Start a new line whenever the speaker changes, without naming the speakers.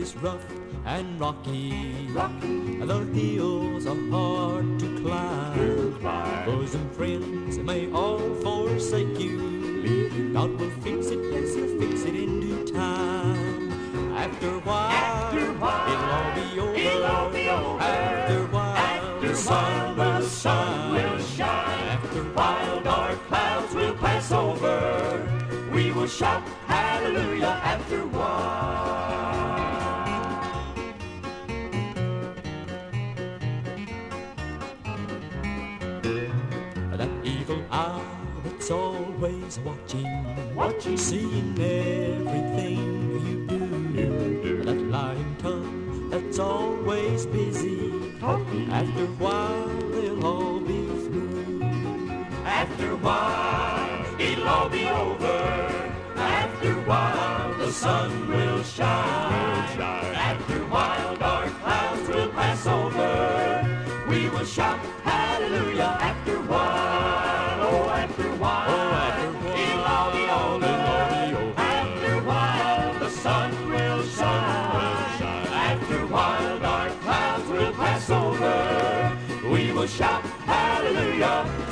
is rough and rocky. The hills are hard to climb. Boys and friends may all forsake you. God will fix it, yes, He'll fix it in due time. After a while, it'll all be over. After a while, the sun will shine. After a while, dark clouds will pass over. We will shout hallelujah after a while. That evil eye that's always watching, seeing everything you do. That lying tongue that's always busy, after a while they'll all be through. After a while it'll all be over. After a while the sun will shine. After a while dark clouds will pass over. We will shout hallelujah after a while. Oh, after a while, it'll all be over. After a while the sun will shine. After a while dark clouds will pass over. We will shout hallelujah.